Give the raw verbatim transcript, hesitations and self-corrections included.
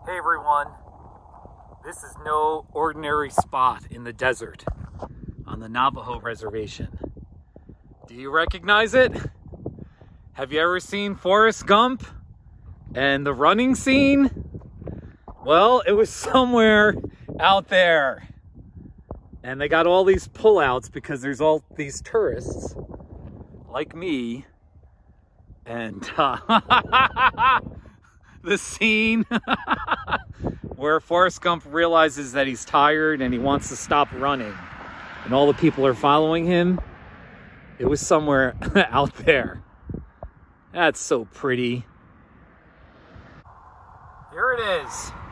Hey everyone, this is no ordinary spot in the desert on the Navajo reservation. Do you recognize it? Have you ever seen Forrest Gump and the running scene? Well, it was somewhere out there. And they got all these pullouts because there's all these tourists like me. And uh, the scene where Forrest Gump realizes that he's tired and he wants to stop running and all the people are following him. It was somewhere out there. That's so pretty. Here it is.